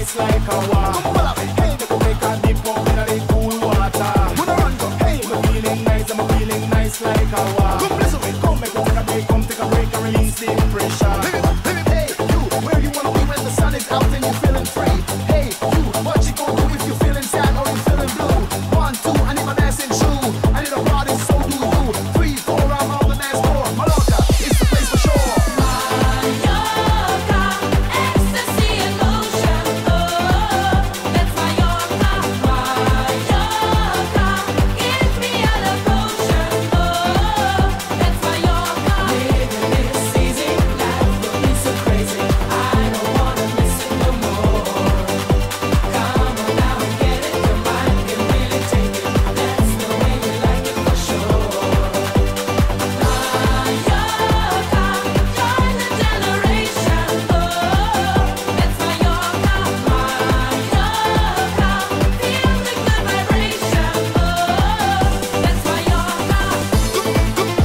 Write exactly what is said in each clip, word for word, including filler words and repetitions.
nice like a water. Hey, they go take a dip up in the cool water. Hey, I'm feeling nice, I'm feeling nice like a water. Come make me take a break, come take a break and release the pressure. Hey, you, where you wanna be when the sun is out and you're feeling free? Hey, you, what you gonna do if you're feeling sad or you're feeling blue? One, two, I need my dancing shoe. I need a party, so do you. Three, four, I'm on the dance floor. Mallorca, it's the place for sure. Mallorca, ecstasy and motion. Oh, that's Mallorca. Mallorca, give me a love potion. Oh, that's Mallorca. Living this easy life will be so crazy. I don't wanna miss it no more. Come on now and get it. Your mind can really take it. That's the way we like it for sure. Mallorca, join the generation. Oh, that's Mallorca. Mallorca, feel the good vibration. Oh, that's Mallorca.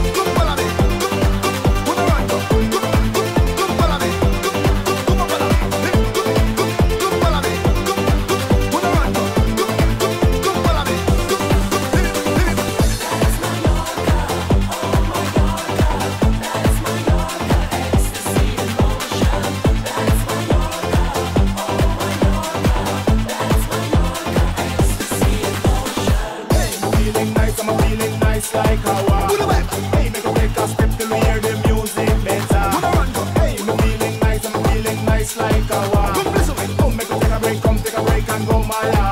Feeling nice, I'm feeling nice like a water. Hey, make a take a step till we hear the music better. Hey, I'm feeling nice, I'm feeling nice like a water. Come make a take a break, come take a break and go my